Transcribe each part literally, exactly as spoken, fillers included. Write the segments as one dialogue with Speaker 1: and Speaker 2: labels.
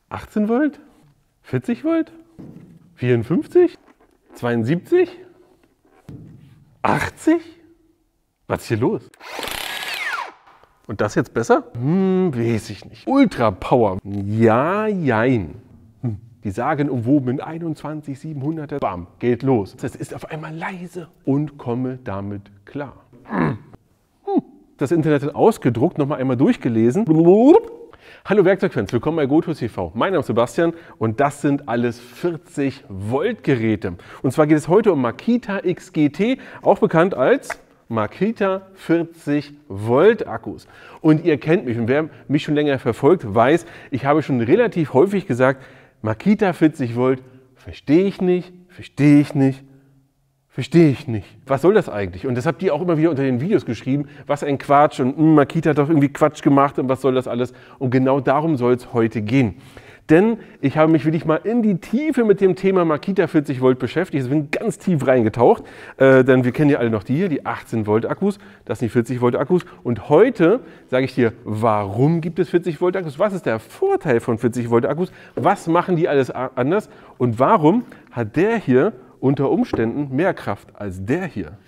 Speaker 1: achtzehn Volt? vierzig Volt? vierundfünfzig? zweiundsiebzig? achtzig? Was ist hier los? Und das jetzt besser? Hm, weiß ich nicht. Ultra Power. Ja, jein. Hm. Die sagenumwobenen einundzwanzig siebenhunderter. Bam, geht los. Es ist auf einmal leise und komme damit klar. Hm. Das Internet hat ausgedruckt, nochmal einmal durchgelesen. Hallo Werkzeugfans, willkommen bei GoTools T V. Mein Name ist Sebastian und das sind alles vierzig Volt Geräte. Und zwar geht es heute um Makita X G T, auch bekannt als Makita vierzig Volt Akkus. Und ihr kennt mich und wer mich schon länger verfolgt, weiß, ich habe schon relativ häufig gesagt, Makita vierzig Volt verstehe ich nicht, verstehe ich nicht, verstehe ich nicht. Was soll das eigentlich? Und das habt ihr auch immer wieder unter den Videos geschrieben, was ein Quatsch und mh, Makita hat doch irgendwie Quatsch gemacht und was soll das alles? Und genau darum soll es heute gehen. Denn ich habe mich wirklich mal in die Tiefe mit dem Thema Makita vierzig Volt beschäftigt. Ich bin ganz tief reingetaucht, äh, denn wir kennen ja alle noch die hier, die achtzehn Volt Akkus, das sind die vierzig Volt Akkus. Und heute sage ich dir, warum gibt es vierzig Volt Akkus? Was ist der Vorteil von vierzig Volt Akkus? Was machen die alles anders? Und warum hat der hier unter Umständen mehr Kraft als der hier?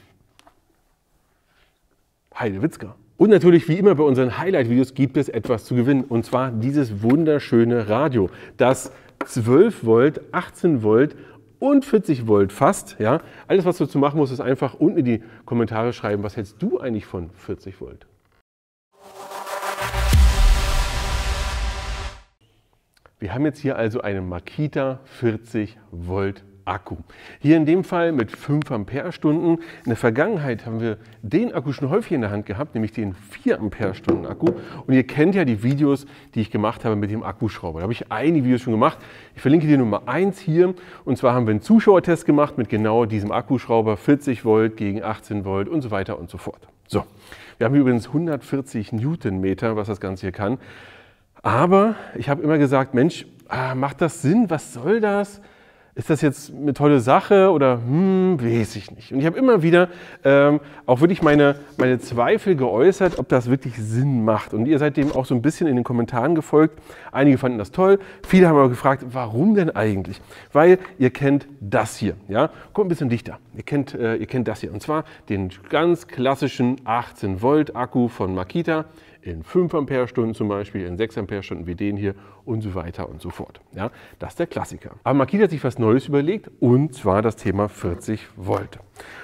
Speaker 1: Heidewitzka. Und natürlich, wie immer bei unseren Highlight-Videos, gibt es etwas zu gewinnen. Und zwar dieses wunderschöne Radio, das zwölf Volt, achtzehn Volt und vierzig Volt fasst. Ja? Alles, was du dazu machen musst, ist einfach unten in die Kommentare schreiben, was hältst du eigentlich von vierzig Volt? Wir haben jetzt hier also einen Makita vierzig Volt Akku. Hier in dem Fall mit fünf Ampere-Stunden. In der Vergangenheit haben wir den Akku schon häufig in der Hand gehabt, nämlich den vier Ampere-Stunden Akku. Und ihr kennt ja die Videos, die ich gemacht habe mit dem Akkuschrauber. Da habe ich einige Videos schon gemacht. Ich verlinke dir Nummer eins hier. Und zwar haben wir einen Zuschauertest gemacht mit genau diesem Akkuschrauber, vierzig Volt gegen achtzehn Volt und so weiter und so fort. So, wir haben hier übrigens hundertvierzig Newtonmeter, was das Ganze hier kann. Aber ich habe immer gesagt, Mensch, ah, macht das Sinn? Was soll das? Ist das jetzt eine tolle Sache oder hm, weiß ich nicht. Und ich habe immer wieder ähm, auch wirklich meine, meine Zweifel geäußert, ob das wirklich Sinn macht. Und ihr seid dem auch so ein bisschen in den Kommentaren gefolgt. Einige fanden das toll, viele haben aber gefragt, warum denn eigentlich? Weil ihr kennt das hier. Ja? Kommt ein bisschen dichter. Ihr kennt, äh, ihr kennt das hier. Und zwar den ganz klassischen achtzehn Volt Akku von Makita. In fünf Ampere-Stunden zum Beispiel, in sechs Ampere-Stunden wie den hier und so weiter und so fort. Ja, das ist der Klassiker. Aber Makita hat sich was Neues überlegt und zwar das Thema vierzig Volt.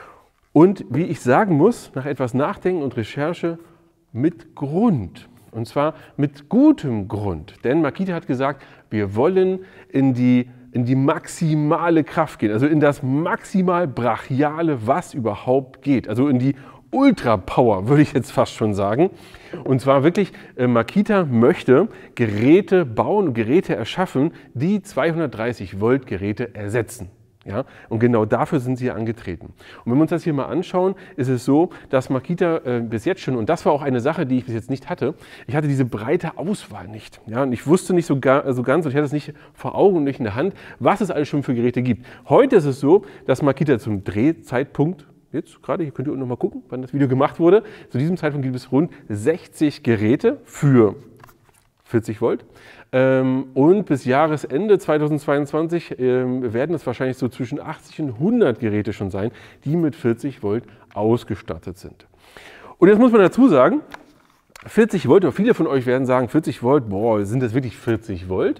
Speaker 1: Und wie ich sagen muss, nach etwas Nachdenken und Recherche mit Grund. Und zwar mit gutem Grund. Denn Makita hat gesagt, wir wollen in die, in die maximale Kraft gehen, also in das maximal brachiale, was überhaupt geht. Also in die Ultra Power, würde ich jetzt fast schon sagen. Und zwar wirklich, äh, Makita möchte Geräte bauen und Geräte erschaffen, die zweihundertdreißig Volt Geräte ersetzen. Ja? Und genau dafür sind sie angetreten. Und wenn wir uns das hier mal anschauen, ist es so, dass Makita äh, bis jetzt schon, und das war auch eine Sache, die ich bis jetzt nicht hatte, ich hatte diese breite Auswahl nicht. Ja? Und ich wusste nicht so, gar, so ganz, und ich hatte es nicht vor Augen und nicht in der Hand, was es alles schon für Geräte gibt. Heute ist es so, dass Makita zum Drehzeitpunkt, jetzt gerade, hier könnt ihr unten noch mal gucken, wann das Video gemacht wurde. Zu diesem Zeitpunkt gibt es rund sechzig Geräte für vierzig Volt. Ähm, und bis Jahresende zweitausendzweiundzwanzig ähm, werden es wahrscheinlich so zwischen achtzig und hundert Geräte schon sein, die mit vierzig Volt ausgestattet sind. Und jetzt muss man dazu sagen, vierzig Volt, oder viele von euch werden sagen, vierzig Volt, boah, sind das wirklich vierzig Volt?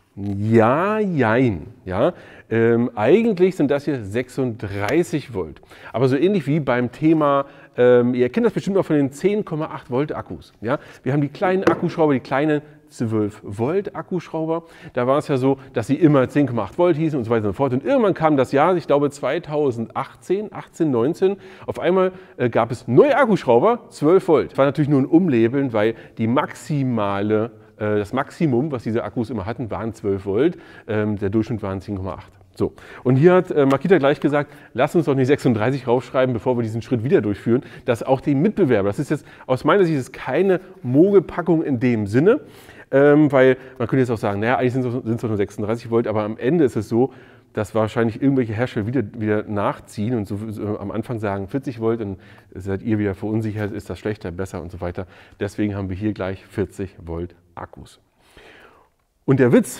Speaker 1: Ja, jein. Ja? Ähm, eigentlich sind das hier sechsunddreißig Volt. Aber so ähnlich wie beim Thema, ähm, ihr kennt das bestimmt auch von den zehn Komma acht Volt Akkus. Ja? Wir haben die kleinen Akkuschrauber, die kleinen zwölf Volt Akkuschrauber. Da war es ja so, dass sie immer zehn Komma acht Volt hießen und so weiter und so fort. Und irgendwann kam das Jahr, ich glaube zweitausendachtzehn, achtzehn, neunzehn, auf einmal äh, gab es neue Akkuschrauber, zwölf Volt. Das war natürlich nur ein Umlabeln, weil die maximale Das Maximum, was diese Akkus immer hatten, waren zwölf Volt. Ähm, der Durchschnitt waren zehn Komma acht. So. Und hier hat äh, Makita gleich gesagt, lass uns doch nicht sechsunddreißig raufschreiben, bevor wir diesen Schritt wieder durchführen. Dass auch die Mitbewerber, das ist jetzt aus meiner Sicht ist keine Mogelpackung in dem Sinne, ähm, weil man könnte jetzt auch sagen, naja, eigentlich sind es doch nur sechsunddreißig Volt, aber am Ende ist es so, dass wahrscheinlich irgendwelche Hersteller wieder, wieder nachziehen und so, so am Anfang sagen vierzig Volt, dann seid ihr wieder verunsichert, ist das schlechter, besser und so weiter. Deswegen haben wir hier gleich vierzig Volt Akkus. Und der Witz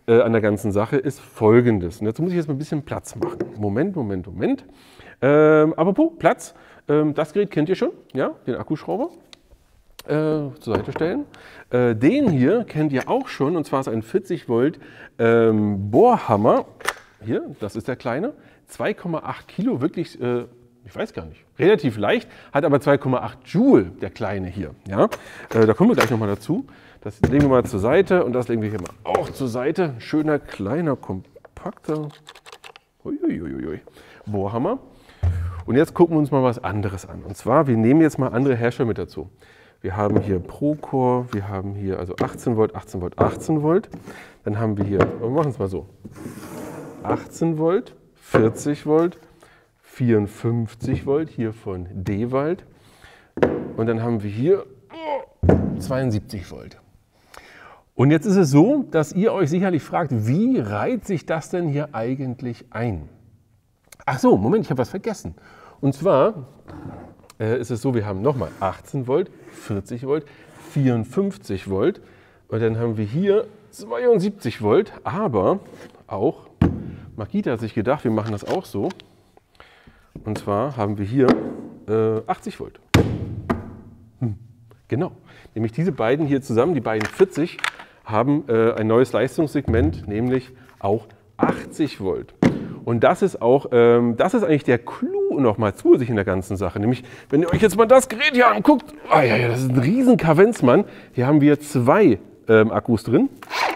Speaker 1: äh, an der ganzen Sache ist Folgendes. Und dazu muss ich jetzt mal ein bisschen Platz machen. Moment, Moment, Moment. Ähm, apropos Platz, ähm, das Gerät kennt ihr schon, ja, den Akkuschrauber. Äh, zur Seite stellen. Äh, den hier kennt ihr auch schon, und zwar ist ein vierzig Volt ähm, Bohrhammer. Hier, das ist der kleine. zwei Komma acht Kilo, wirklich, äh, ich weiß gar nicht, relativ leicht, hat aber zwei Komma acht Joule, der kleine hier. Ja? Äh, da kommen wir gleich nochmal dazu. Das legen wir mal zur Seite und das legen wir hier mal auch zur Seite. Schöner, kleiner, kompakter Uiuiuiui. Bohrhammer. Und jetzt gucken wir uns mal was anderes an. Und zwar, wir nehmen jetzt mal andere Hersteller mit dazu. Wir haben hier Procore, wir haben hier also achtzehn Volt, achtzehn Volt, achtzehn Volt. Dann haben wir hier, wir machen es mal so, achtzehn Volt, vierzig Volt, vierundfünfzig Volt, hier von Dewald. Und dann haben wir hier zweiundsiebzig Volt. Und jetzt ist es so, dass ihr euch sicherlich fragt, wie reiht sich das denn hier eigentlich ein? Ach so, Moment, ich habe was vergessen. Und zwar äh, ist es so, wir haben nochmal achtzehn Volt, vierzig Volt, vierundfünfzig Volt und dann haben wir hier zweiundsiebzig Volt, aber auch, Makita hat sich gedacht, wir machen das auch so. Und zwar haben wir hier äh, achtzig Volt. Hm, genau, nämlich diese beiden hier zusammen, die beiden vierzig, haben äh, ein neues Leistungssegment, nämlich auch achtzig Volt. Und das ist auch, ähm, das ist eigentlich der Clou nochmal zusätzlich in der ganzen Sache. Nämlich, wenn ihr euch jetzt mal das Gerät hier anguckt, oh ja, ja, das ist ein riesen Kavenzmann. Hier haben wir zwei ähm, Akkus drin.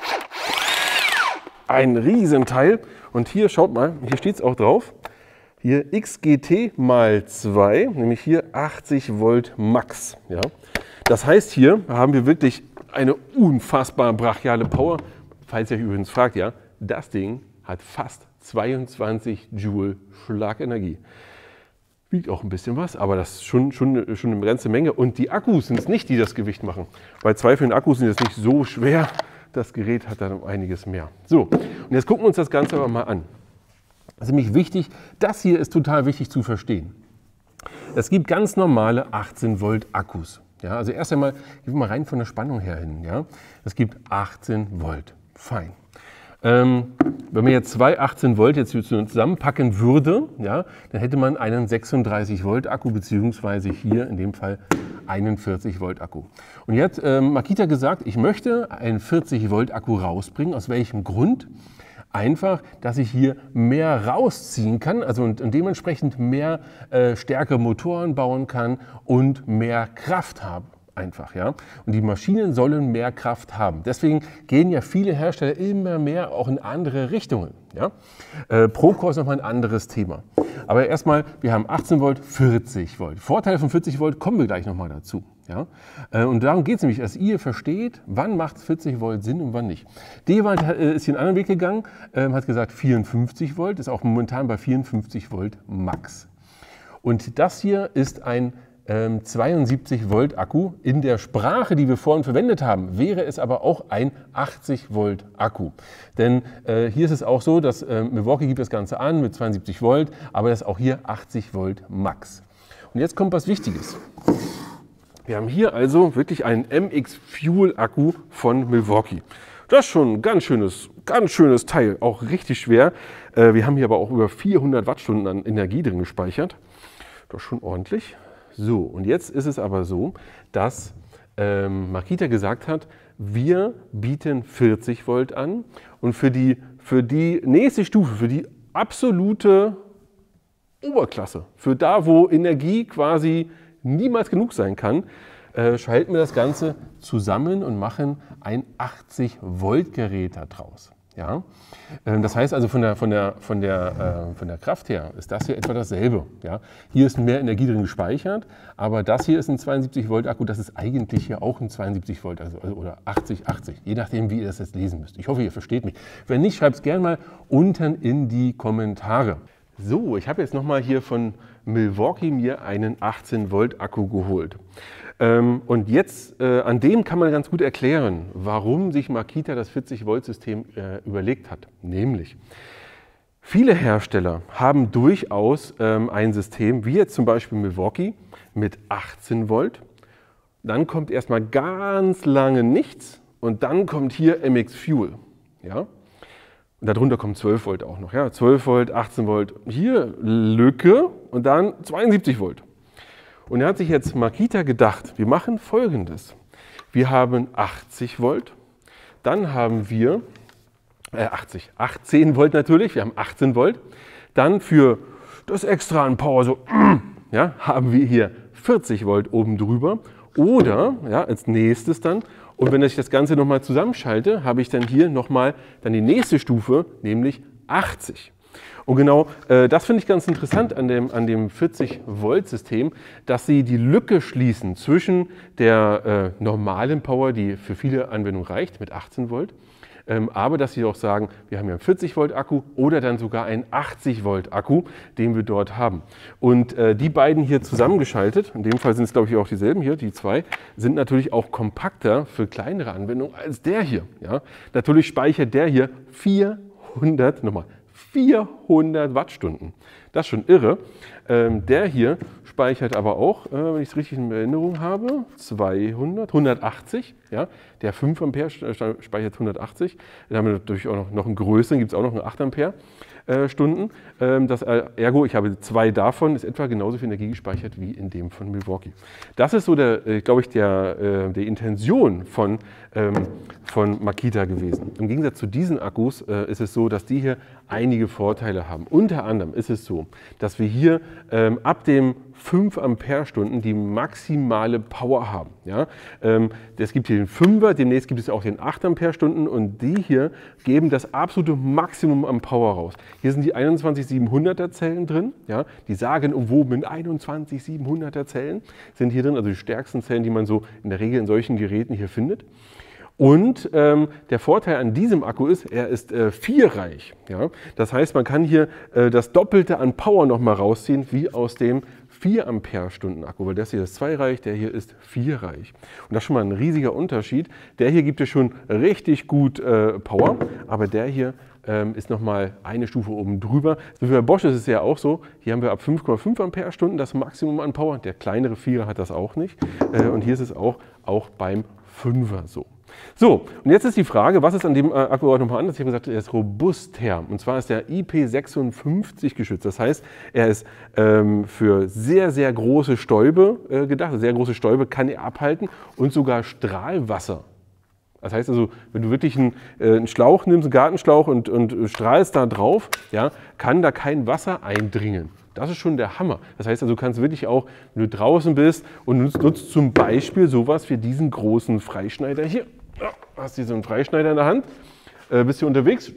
Speaker 1: Ein riesen Teil. Und hier, schaut mal, hier steht es auch drauf. Hier X G T mal zwei, nämlich hier achtzig Volt Max. Ja. Das heißt, hier haben wir wirklich eine unfassbar brachiale Power. Falls ihr euch übrigens fragt, ja, das Ding hat fast zweiundzwanzig Joule Schlagenergie. Wiegt auch ein bisschen was, aber das ist schon, schon, schon eine ganze Menge. Und die Akkus sind es nicht, die das Gewicht machen. Bei zwei von den Akkus sind jetzt nicht so schwer. Das Gerät hat dann um einiges mehr. So, und jetzt gucken wir uns das Ganze aber mal an. Das ist nämlich wichtig, das hier ist total wichtig zu verstehen. Es gibt ganz normale achtzehn Volt Akkus. Ja, also erst einmal, gehen wir mal rein von der Spannung her hin. Ja. Es gibt achtzehn Volt, fein. Ähm, wenn man jetzt zwei achtzehn Volt jetzt zusammenpacken würde, ja, dann hätte man einen sechsunddreißig Volt Akku, beziehungsweise hier in dem Fall einen vierzig Volt Akku. Und jetzt hat ähm, Makita gesagt, ich möchte einen vierzig Volt Akku rausbringen. Aus welchem Grund? Einfach, dass ich hier mehr rausziehen kann, also und, und dementsprechend mehr äh, stärkere Motoren bauen kann und mehr Kraft habe. Einfach, ja. Und die Maschinen sollen mehr Kraft haben. Deswegen gehen ja viele Hersteller immer mehr auch in andere Richtungen. Ja. Äh, Procore ist nochmal ein anderes Thema. Aber erstmal, wir haben achtzehn Volt, vierzig Volt. Vorteile von vierzig Volt kommen wir gleich nochmal dazu. Ja. Äh, und darum geht es nämlich, dass ihr versteht, wann macht vierzig Volt Sinn und wann nicht. Dewald äh, ist hier einen anderen Weg gegangen, äh, hat gesagt vierundfünfzig Volt, ist auch momentan bei vierundfünfzig Volt Max. Und das hier ist ein zweiundsiebzig Volt Akku. In der Sprache, die wir vorhin verwendet haben, wäre es aber auch ein achtzig Volt Akku. Denn äh, hier ist es auch so, dass äh, Milwaukee gibt das Ganze an mit zweiundsiebzig Volt, aber das ist auch hier achtzig Volt Max. Und jetzt kommt was Wichtiges. Wir haben hier also wirklich einen M X Fuel Akku von Milwaukee. Das ist schon ein ganz schönes, ganz schönes Teil, auch richtig schwer. Äh, wir haben hier aber auch über vierhundert Wattstunden an Energie drin gespeichert. Das ist schon ordentlich. So, und jetzt ist es aber so, dass ähm, Makita gesagt hat, wir bieten vierzig Volt an und für die, für die nächste Stufe, für die absolute Oberklasse, für da, wo Energie quasi niemals genug sein kann, äh, schalten wir das Ganze zusammen und machen ein achtzig Volt Gerät daraus. Ja? Das heißt also von der, von, der, von, der, äh, von der Kraft her ist das hier etwa dasselbe. Ja? Hier ist mehr Energie drin gespeichert, aber das hier ist ein zweiundsiebzig Volt Akku, das ist eigentlich hier auch ein zweiundsiebzig Volt also, oder achtzig achtzig, je nachdem wie ihr das jetzt lesen müsst. Ich hoffe, ihr versteht mich. Wenn nicht, schreibt es gerne mal unten in die Kommentare. So, ich habe jetzt nochmal hier von Milwaukee mir einen achtzehn Volt Akku geholt. Ähm, und jetzt, äh, an dem kann man ganz gut erklären, warum sich Makita das vierzig Volt System äh, überlegt hat. Nämlich, viele Hersteller haben durchaus ähm, ein System, wie jetzt zum Beispiel Milwaukee, mit achtzehn Volt. Dann kommt erstmal ganz lange nichts und dann kommt hier M X Fuel. Ja? Und darunter kommen zwölf Volt auch noch. Ja? zwölf Volt, achtzehn Volt, hier Lücke und dann zweiundsiebzig Volt. Und er hat sich jetzt Makita gedacht, wir machen Folgendes. Wir haben achtzig Volt, dann haben wir äh, achtzig, achtzehn Volt natürlich, wir haben achtzehn Volt. Dann für das extra an Power, so, ja, haben wir hier vierzig Volt oben drüber. Oder ja, als nächstes dann, und wenn ich das Ganze nochmal zusammenschalte, habe ich dann hier nochmal dann die nächste Stufe, nämlich achtzig. Und genau äh, das finde ich ganz interessant an dem, an dem vierzig Volt System, dass sie die Lücke schließen zwischen der äh, normalen Power, die für viele Anwendungen reicht, mit achtzehn Volt, ähm, aber dass sie auch sagen, wir haben ja einen vierzig Volt Akku oder dann sogar einen achtzig Volt Akku, den wir dort haben. Und äh, die beiden hier zusammengeschaltet, in dem Fall sind es glaube ich auch dieselben hier, die zwei, sind natürlich auch kompakter für kleinere Anwendungen als der hier. Ja? Natürlich speichert der hier vierhundert, nochmal, vierhundert Wattstunden. Das ist schon irre. Ähm, der hier speichert aber auch, äh, wenn ich es richtig in Erinnerung habe, zweihundert, hundertachtzig. Ja? Der fünf Ampere speichert hundertachtzig. Dann haben wir natürlich auch noch, noch einen größeren, gibt es auch noch einen acht Ampere. Äh, Stunden. Ähm, das, äh, ergo, ich habe zwei davon, ist etwa genauso viel Energie gespeichert wie in dem von Milwaukee. Das ist so, der, äh, glaube ich, der, äh, die Intention von, ähm, von Makita gewesen. Im Gegensatz zu diesen Akkus äh, ist es so, dass die hier einige Vorteile haben. Unter anderem ist es so, dass wir hier ähm, ab dem fünf Ampere Stunden die maximale Power haben. Ja? Ähm, es gibt hier den fünfer, demnächst gibt es auch den acht Ampere Stunden und die hier geben das absolute Maximum an Power raus. Hier sind die einundzwanzig siebenhunderter Zellen drin, ja? Die sagenumwobenen einundzwanzig siebenhunderter Zellen sind hier drin, also die stärksten Zellen, die man so in der Regel in solchen Geräten hier findet. Und ähm, der Vorteil an diesem Akku ist, er ist äh, vierreich. Ja? Das heißt, man kann hier äh, das Doppelte an Power nochmal rausziehen, wie aus dem vier Ampere Stunden Akku, weil das hier ist zweireich, der hier ist vierreich. Und das ist schon mal ein riesiger Unterschied. Der hier gibt es schon richtig gut äh, Power, aber der hier ähm, ist nochmal eine Stufe oben drüber. So wie bei Bosch ist es ja auch so, hier haben wir ab fünf Komma fünf Ampere Stunden das Maximum an Power. Der kleinere Vierer hat das auch nicht. Äh, und hier ist es auch, auch beim Fünfer so. So, und jetzt ist die Frage, was ist an dem äh, Akku nochmal anders? Ich habe gesagt, er ist robuster. Und zwar ist er I P sechsundfünfzig geschützt. Das heißt, er ist ähm, für sehr, sehr große Stäube äh, gedacht. Sehr große Stäube kann er abhalten und sogar Strahlwasser. Das heißt also, wenn du wirklich einen, äh, einen Schlauch nimmst, einen Gartenschlauch und, und strahlst da drauf, ja, kann da kein Wasser eindringen. Das ist schon der Hammer. Das heißt also, du kannst wirklich auch, wenn du draußen bist und nutzt, nutzt zum Beispiel sowas wie diesen großen Freischneider hier. Ja, hast hier so einen Freischneider in der Hand, äh, bist hier unterwegs,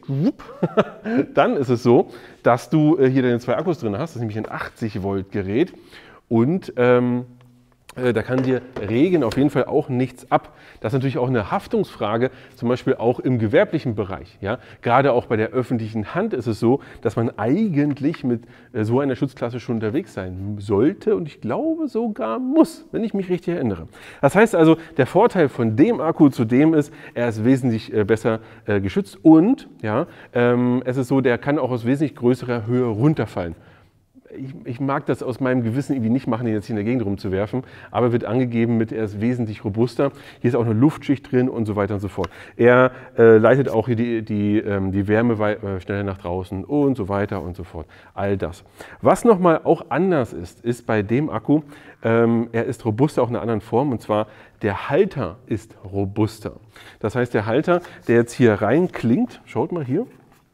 Speaker 1: dann ist es so, dass du äh, hier deine zwei Akkus drin hast. Das ist nämlich ein achtzig Volt Gerät und ähm, da kann dir Regen auf jeden Fall auch nichts ab. Das ist natürlich auch eine Haftungsfrage, zum Beispiel auch im gewerblichen Bereich. Ja? Gerade auch bei der öffentlichen Hand ist es so, dass man eigentlich mit so einer Schutzklasse schon unterwegs sein sollte und ich glaube sogar muss, wenn ich mich richtig erinnere. Das heißt also, der Vorteil von dem Akku zu dem ist, er ist wesentlich besser geschützt und ja, es ist so, der kann auch aus wesentlich größerer Höhe runterfallen. Ich, ich mag das aus meinem Gewissen irgendwie nicht machen, den jetzt hier in der Gegend rumzuwerfen, aber wird angegeben mit, er ist wesentlich robuster. Hier ist auch eine Luftschicht drin und so weiter und so fort. Er äh, leitet auch hier die, die, ähm, die Wärme äh, schneller nach draußen und so weiter und so fort. All das. Was nochmal auch anders ist, ist bei dem Akku, ähm, er ist robuster auch in einer anderen Form und zwar der Halter ist robuster. Das heißt, der Halter, der jetzt hier reinklingt, schaut mal hier,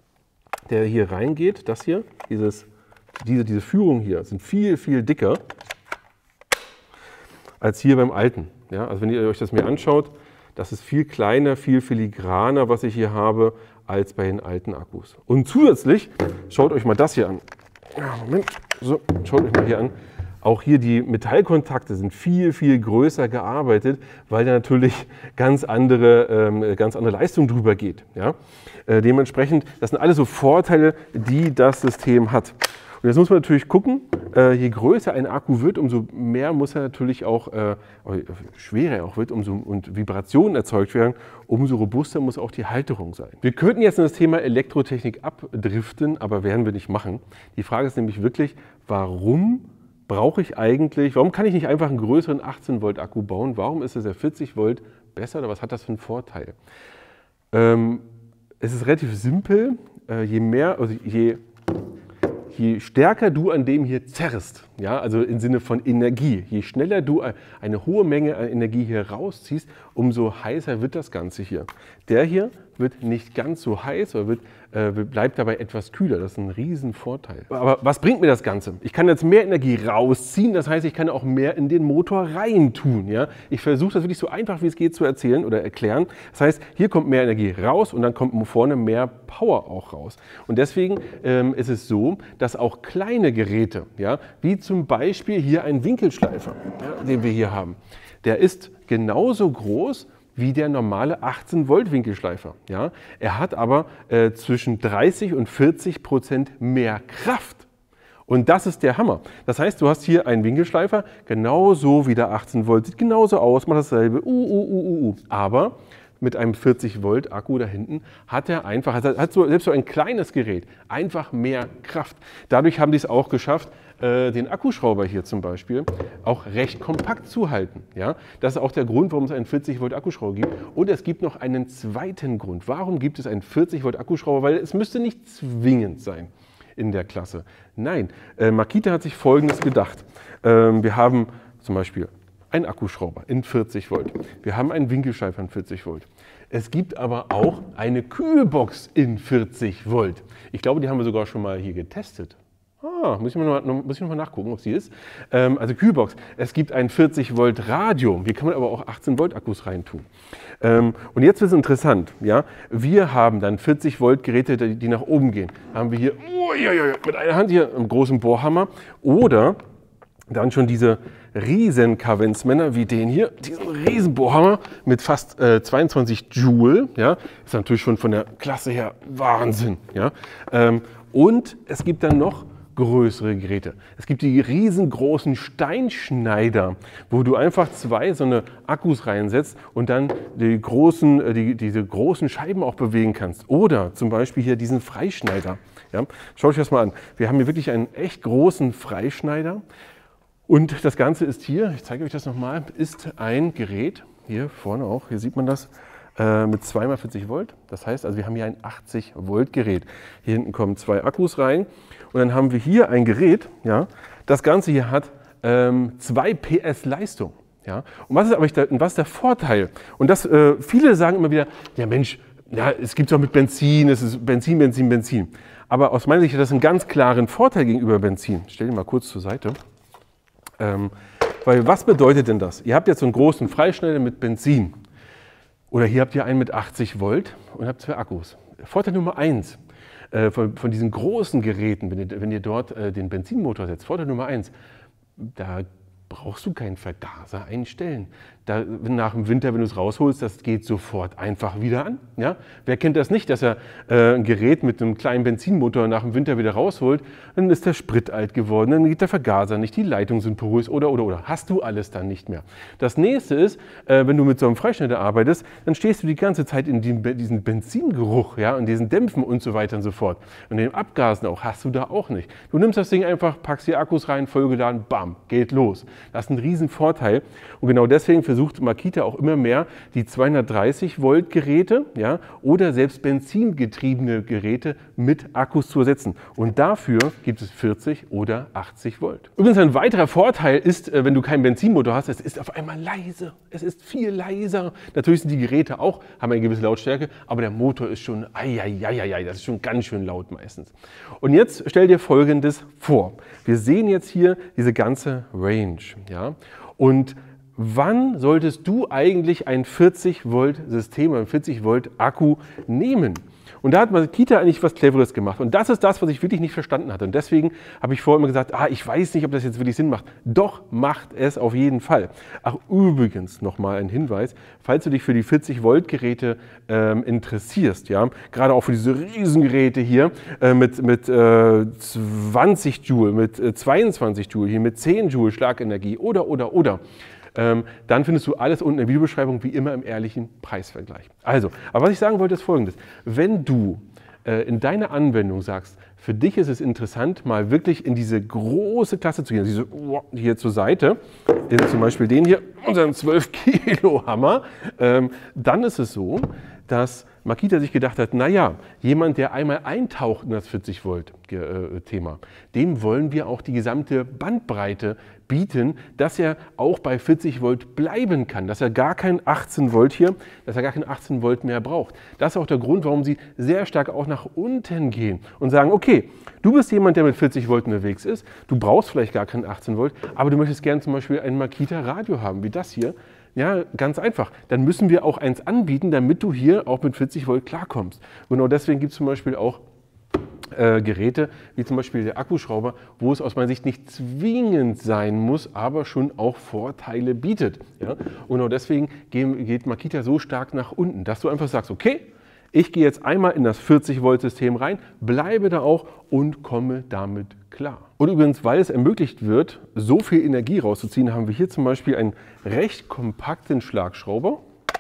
Speaker 1: der hier reingeht, das hier, dieses Diese, diese Führung hier sind viel, viel dicker als hier beim alten. Ja, also wenn ihr euch das mir anschaut, das ist viel kleiner, viel filigraner, was ich hier habe, als bei den alten Akkus. Und zusätzlich, schaut euch mal das hier an. Ja, Moment, so, schaut euch mal hier an. Auch hier die Metallkontakte sind viel, viel größer gearbeitet, weil da natürlich ganz andere, ähm, ganz andere Leistung drüber geht. Ja? Äh, dementsprechend, das sind alles so Vorteile, die das System hat. Und jetzt muss man natürlich gucken, äh, je größer ein Akku wird, umso mehr muss er natürlich auch, äh, schwerer er auch wird, umso und Vibrationen erzeugt werden, umso robuster muss auch die Halterung sein. Wir könnten jetzt in das Thema Elektrotechnik abdriften, aber werden wir nicht machen. Die Frage ist nämlich wirklich, warum brauche ich eigentlich, warum kann ich nicht einfach einen größeren achtzehn Volt Akku bauen? Warum ist der vierzig Volt besser oder was hat das für einen Vorteil? Ähm, es ist relativ simpel. äh, je mehr, also je, je stärker du an dem hier zerrst, ja, also im Sinne von Energie, je schneller du eine hohe Menge an Energie hier rausziehst, umso heißer wird das Ganze hier. Der hier wird nicht ganz so heiß, oder wird, äh, bleibt dabei etwas kühler. Das ist ein Riesenvorteil. Aber was bringt mir das Ganze? Ich kann jetzt mehr Energie rausziehen, das heißt, ich kann auch mehr in den Motor rein tun. Ja? Ich versuche das wirklich so einfach wie es geht zu erzählen oder erklären. Das heißt, hier kommt mehr Energie raus und dann kommt vorne mehr Power auch raus. Und deswegen ähm, ist es so, dass auch kleine Geräte, ja, wie zum Beispiel hier ein Winkelschleifer, ja, den wir hier haben, der ist genauso groß wie der normale achtzehn Volt Winkelschleifer. Ja? Er hat aber äh, zwischen dreißig und vierzig Prozent mehr Kraft. Und das ist der Hammer. Das heißt, du hast hier einen Winkelschleifer, genauso wie der achtzehn Volt, sieht genauso aus, macht dasselbe, uh, uh, uh, uh, uh. Aber mit einem vierzig Volt Akku da hinten hat er einfach, hat, hat so, selbst so ein kleines Gerät, einfach mehr Kraft. Dadurch haben die es auch geschafft, den Akkuschrauber hier zum Beispiel auch recht kompakt zu halten. Ja? Das ist auch der Grund, warum es einen vierzig Volt Akkuschrauber gibt. Und es gibt noch einen zweiten Grund. Warum gibt es einen vierzig Volt Akkuschrauber? Weil es müsste nicht zwingend sein in der Klasse. Nein, äh, Makita hat sich Folgendes gedacht. Ähm, wir haben zum Beispiel einen Akkuschrauber in vierzig Volt. Wir haben einen Winkelschleifer in vierzig Volt. Es gibt aber auch eine Kühlbox in vierzig Volt. Ich glaube, die haben wir sogar schon mal hier getestet. Ah, muss ich mal, muss ich noch mal nachgucken, ob sie ist. Ähm, also Kühlbox. Es gibt ein vierzig Volt Radio. Hier kann man aber auch achtzehn Volt Akkus reintun. Ähm, und jetzt wird es interessant. Ja? Wir haben dann vierzig Volt Geräte, die, die nach oben gehen. Haben wir hier oh, ja, ja, mit einer Hand hier einen großen Bohrhammer oder dann schon diese riesen Kavenzmänner wie den hier, diesen riesen Bohrhammer mit fast äh, zweiundzwanzig Joule. Ja? Ist natürlich schon von der Klasse her Wahnsinn. Ja? Ähm, und es gibt dann noch größere Geräte. Es gibt die riesengroßen Steinschneider, wo du einfach zwei so eine Akkus reinsetzt und dann die großen, die, diese großen Scheiben auch bewegen kannst. Oder zum Beispiel hier diesen Freischneider. Ja, schaut euch das mal an. Wir haben hier wirklich einen echt großen Freischneider. Und das Ganze ist hier, ich zeige euch das nochmal, ist ein Gerät, hier vorne auch, hier sieht man das, mit zwei mal vierzig Volt. Das heißt, also wir haben hier ein achtzig Volt Gerät. Hier hinten kommen zwei Akkus rein und dann haben wir hier ein Gerät. Ja, das Ganze hier hat ähm, zwei P S Leistung. Ja, und was ist aber der, was ist der Vorteil? Und das, äh, viele sagen immer wieder, ja Mensch, ja, es gibt es auch mit Benzin, es ist Benzin, Benzin, Benzin. Aber aus meiner Sicht hat das einen ganz klaren Vorteil gegenüber Benzin. Ich stelle ihn mal kurz zur Seite. Ähm, weil was bedeutet denn das? Ihr habt jetzt so einen großen Freischneider mit Benzin. Oder hier habt ihr einen mit achtzig Volt und habt zwei Akkus. Vorteil Nummer eins äh, von, von diesen großen Geräten, wenn ihr, wenn ihr dort äh, den Benzinmotor setzt, Vorteil Nummer eins, da brauchst du keinen Vergaser einstellen. Da, nach dem Winter, wenn du es rausholst, das geht sofort einfach wieder an. Ja? Wer kennt das nicht, dass er äh, ein Gerät mit einem kleinen Benzinmotor nach dem Winter wieder rausholt, dann ist der Sprit alt geworden, dann geht der Vergaser nicht, die Leitungen sind porös oder, oder, oder. Hast du alles dann nicht mehr. Das nächste ist, äh, wenn du mit so einem Freischneider arbeitest, dann stehst du die ganze Zeit in die, diesen Benzingeruch, ja, in diesen Dämpfen und so weiter und so fort. Und den Abgasen auch, hast du da auch nicht. Du nimmst das Ding einfach, packst die Akkus rein, vollgeladen, bam, geht los. Das ist ein riesen Vorteil und genau deswegen versucht Makita auch immer mehr die zweihundertdreißig Volt Geräte, ja, oder selbst benzingetriebene Geräte mit Akkus zu ersetzen. Und dafür gibt es vierzig oder achtzig Volt. Übrigens ein weiterer Vorteil ist, wenn du keinen Benzinmotor hast, es ist auf einmal leise. Es ist viel leiser. Natürlich sind die Geräte auch, haben eine gewisse Lautstärke, aber der Motor ist schon, ai, das ist schon ganz schön laut meistens. Und jetzt stell dir Folgendes vor. Wir sehen jetzt hier diese ganze Range. Ja, und wann solltest du eigentlich ein vierzig Volt System, ein vierzig Volt Akku nehmen? Und da hat Makita eigentlich was Cleveres gemacht. Und das ist das, was ich wirklich nicht verstanden hatte. Und deswegen habe ich vorher immer gesagt, ah, ich weiß nicht, ob das jetzt wirklich Sinn macht. Doch, macht es auf jeden Fall. Ach, übrigens nochmal ein Hinweis, falls du dich für die vierzig Volt Geräte ähm, interessierst, ja, gerade auch für diese Riesengeräte hier äh, mit, mit äh, zwanzig Joule, mit äh, zweiundzwanzig Joule, hier mit zehn Joule Schlagenergie oder, oder, oder. Ähm, dann findest du alles unten in der Videobeschreibung, wie immer im ehrlichen Preisvergleich. Also, aber was ich sagen wollte, ist Folgendes. Wenn du äh, in deiner Anwendung sagst, für dich ist es interessant, mal wirklich in diese große Klasse zu gehen, diese hier zur Seite, in zum Beispiel den hier, unseren zwölf Kilo Hammer, ähm, dann ist es so, dass Makita sich gedacht hat, naja, jemand, der einmal eintaucht in das vierzig Volt Thema, dem wollen wir auch die gesamte Bandbreite bieten, dass er auch bei vierzig Volt bleiben kann, dass er gar kein achtzehn Volt hier, dass er gar kein achtzehn Volt mehr braucht. Das ist auch der Grund, warum sie sehr stark auch nach unten gehen und sagen, okay, du bist jemand, der mit vierzig Volt unterwegs ist, du brauchst vielleicht gar kein achtzehn Volt, aber du möchtest gerne zum Beispiel ein Makita Radio haben, wie das hier. Ja, ganz einfach. Dann müssen wir auch eins anbieten, damit du hier auch mit vierzig Volt klarkommst. Genau deswegen gibt es zum Beispiel auch äh, Geräte, wie zum Beispiel der Akkuschrauber, wo es aus meiner Sicht nicht zwingend sein muss, aber schon auch Vorteile bietet. Ja? Und genau deswegen geht Makita so stark nach unten, dass du einfach sagst, okay, ich gehe jetzt einmal in das vierzig Volt System rein, bleibe da auch und komme damit klar. Und übrigens, weil es ermöglicht wird, so viel Energie rauszuziehen, haben wir hier zum Beispiel einen recht kompakten Schlagschrauber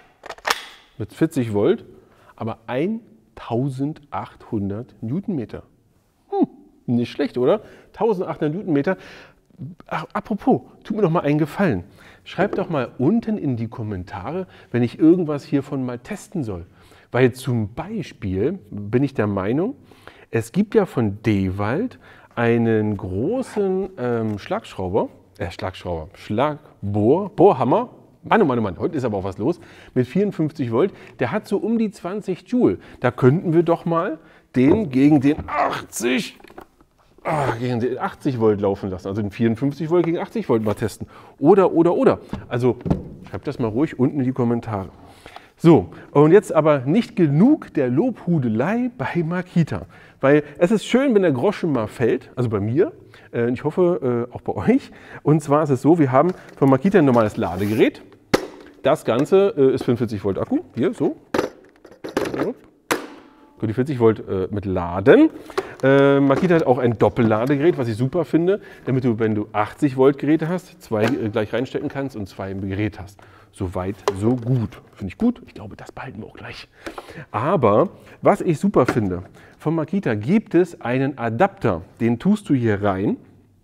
Speaker 1: mit vierzig Volt, aber eintausendachthundert Newtonmeter. Hm, nicht schlecht, oder? eintausendachthundert Newtonmeter. Ach, apropos, tut mir doch mal einen Gefallen. Schreibt doch mal unten in die Kommentare, wenn ich irgendwas hiervon mal testen soll. Weil zum Beispiel bin ich der Meinung, es gibt ja von Dewald einen großen ähm, Schlagschrauber, äh, Schlagschrauber, Schlagbohr, Bohrhammer, Mann, oh Mann, oh Mann, heute ist aber auch was los, mit vierundfünfzig Volt, der hat so um die zwanzig Joule. Da könnten wir doch mal den gegen den achtzig, ah, gegen den achtzig Volt laufen lassen, also den vierundfünfzig Volt gegen achtzig Volt mal testen. Oder, oder, oder. Also schreibt das mal ruhig unten in die Kommentare. So, und jetzt aber nicht genug der Lobhudelei bei Makita, weil es ist schön, wenn der Groschen mal fällt, also bei mir, äh, ich hoffe äh, auch bei euch. Und zwar ist es so, wir haben von Makita ein normales Ladegerät. Das Ganze äh, ist fünfundvierzig Volt Akku, hier so. Könnt ihr vierzig Volt äh, mit laden. Äh, Makita hat auch ein Doppelladegerät, was ich super finde, damit du, wenn du achtzig Volt Geräte hast, zwei äh, gleich reinstecken kannst und zwei im Gerät hast. So weit, so gut. Finde ich gut. Ich glaube, das behalten wir auch gleich. Aber was ich super finde, von Makita gibt es einen Adapter. Den tust du hier rein.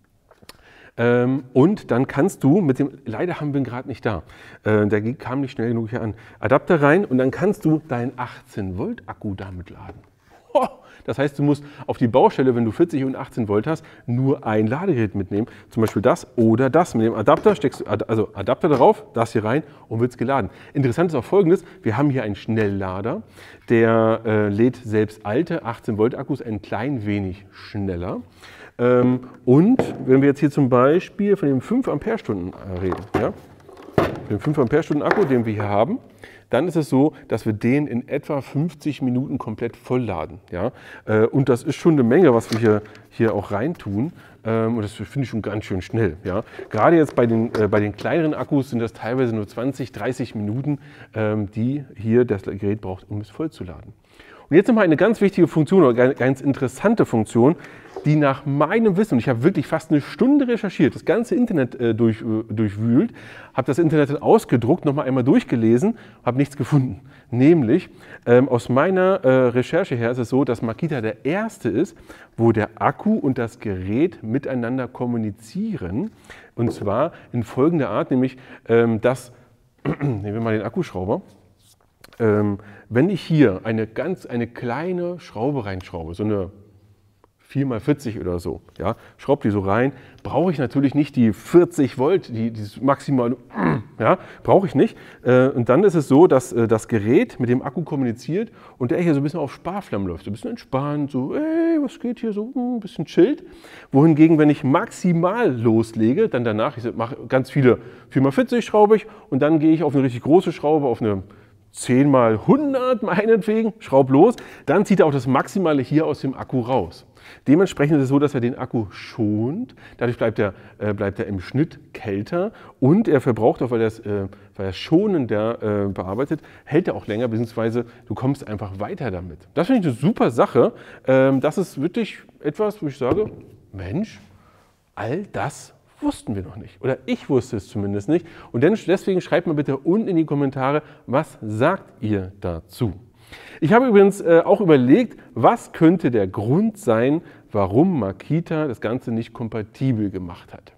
Speaker 1: Ähm, und dann kannst du mit dem, leider haben wir ihn gerade nicht da, äh, der kam nicht schnell genug hier an, Adapter rein und dann kannst du deinen achtzehn Volt Akku damit laden. Ho! Das heißt, du musst auf die Baustelle, wenn du vierzig und achtzehn Volt hast, nur ein Ladegerät mitnehmen. Zum Beispiel das oder das. Mit dem Adapter steckst du also Adapter darauf, das hier rein und wird es geladen. Interessant ist auch Folgendes. Wir haben hier einen Schnelllader, der äh, lädt selbst alte achtzehn Volt Akkus ein klein wenig schneller. Ähm, und wenn wir jetzt hier zum Beispiel von dem fünf Ampere-Stunden reden, ja, den fünf Ampere-Stunden Akku, den wir hier haben, dann ist es so, dass wir den in etwa fünfzig Minuten komplett vollladen. Ja? Und das ist schon eine Menge, was wir hier, hier auch reintun. Und das finde ich schon ganz schön schnell. Ja? Gerade jetzt bei den, äh, bei den kleineren Akkus sind das teilweise nur zwanzig, dreißig Minuten, ähm, die hier das Gerät braucht, um es vollzuladen. Und jetzt nochmal eine ganz wichtige Funktion oder eine ganz interessante Funktion, die nach meinem Wissen, und ich habe wirklich fast eine Stunde recherchiert, das ganze Internet äh, durch, äh, durchwühlt, habe das Internet dann ausgedruckt, nochmal einmal durchgelesen, habe nichts gefunden. Nämlich, ähm, aus meiner äh, Recherche her ist es so, dass Makita der erste ist, wo der Akku und das Gerät miteinander kommunizieren. Und zwar in folgender Art, nämlich, ähm, dass, nehmen wir mal den Akkuschrauber, ähm, wenn ich hier eine ganz eine kleine Schraube reinschraube, so eine vier mal vierzig oder so, ja, schraube die so rein, brauche ich natürlich nicht die vierzig Volt, die, dieses maximale, ja, brauche ich nicht. Und dann ist es so, dass das Gerät mit dem Akku kommuniziert und der hier so ein bisschen auf Sparflammen läuft, so ein bisschen entspannt, so, ey, was geht hier, so ein bisschen chillt. Wohingegen, wenn ich maximal loslege, dann danach, ich mache ganz viele vier mal vierzig schraube ich und dann gehe ich auf eine richtig große Schraube, auf eine zehn mal hundert meinetwegen, schraub los, dann zieht er auch das Maximale hier aus dem Akku raus. Dementsprechend ist es so, dass er den Akku schont, dadurch bleibt er, äh, bleibt er im Schnitt kälter und er verbraucht auch, weil er es äh, schonender äh, bearbeitet, hält er auch länger, beziehungsweise du kommst einfach weiter damit. Das finde ich eine super Sache. Ähm, das ist wirklich etwas, wo ich sage, Mensch, all das wussten wir noch nicht. Oder ich wusste es zumindest nicht. Und deswegen schreibt mal bitte unten in die Kommentare, was sagt ihr dazu? Ich habe übrigens äh, auch überlegt, was könnte der Grund sein, warum Makita das Ganze nicht kompatibel gemacht hat.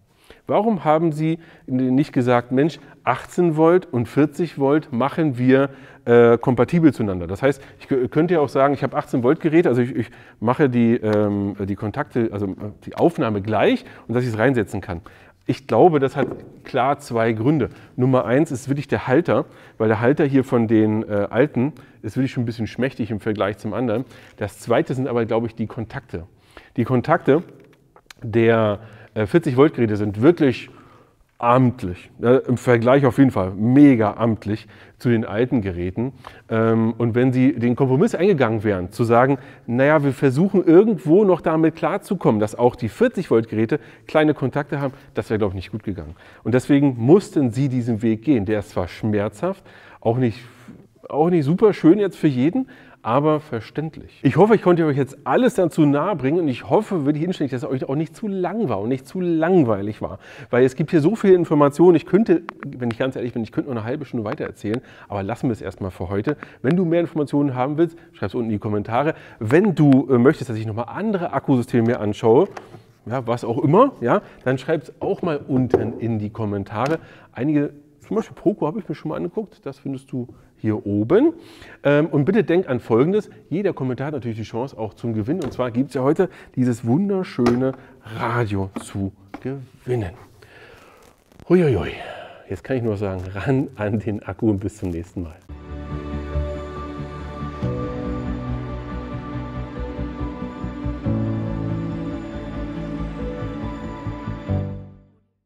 Speaker 1: Warum haben Sie nicht gesagt, Mensch, achtzehn Volt und vierzig Volt machen wir äh, kompatibel zueinander? Das heißt, ich könnte ja auch sagen, ich habe achtzehn Volt Geräte, also ich, ich mache die, ähm, die Kontakte, also die Aufnahme gleich und dass ich es reinsetzen kann. Ich glaube, das hat klar zwei Gründe. Nummer eins ist wirklich der Halter, weil der Halter hier von den äh, alten ist wirklich schon ein bisschen schmächtig im Vergleich zum anderen. Das zweite sind aber, glaube ich, die Kontakte. Die Kontakte der äh, vierzig Volt Geräte sind wirklich amtlich, äh, im Vergleich auf jeden Fall mega amtlich zu den alten Geräten. Ähm, und wenn Sie den Kompromiss eingegangen wären, zu sagen, naja, wir versuchen irgendwo noch damit klarzukommen, dass auch die vierzig Volt Geräte kleine Kontakte haben, das wäre, glaube ich, nicht gut gegangen. Und deswegen mussten Sie diesen Weg gehen. Der ist zwar schmerzhaft, auch nicht, auch nicht super schön jetzt für jeden, aber verständlich. Ich hoffe, ich konnte euch jetzt alles dazu nahe bringen und ich hoffe wirklich inständig, dass es euch auch nicht zu lang war und nicht zu langweilig war, weil es gibt hier so viele Informationen. Ich könnte, wenn ich ganz ehrlich bin, ich könnte noch eine halbe Stunde weiter erzählen, aber lassen wir es erstmal für heute. Wenn du mehr Informationen haben willst, schreib es unten in die Kommentare. Wenn du äh, möchtest, dass ich nochmal andere Akkusysteme mir anschaue, ja, was auch immer, ja, dann schreib es auch mal unten in die Kommentare. Einige, zum Beispiel Poco habe ich mir schon mal angeguckt, das findest du hier oben. Und bitte denk an Folgendes, jeder Kommentar hat natürlich die Chance auch zum Gewinnen. Und zwar gibt es ja heute dieses wunderschöne Radio zu gewinnen. Huiuiui, jetzt kann ich nur sagen, ran an den Akku und bis zum nächsten Mal.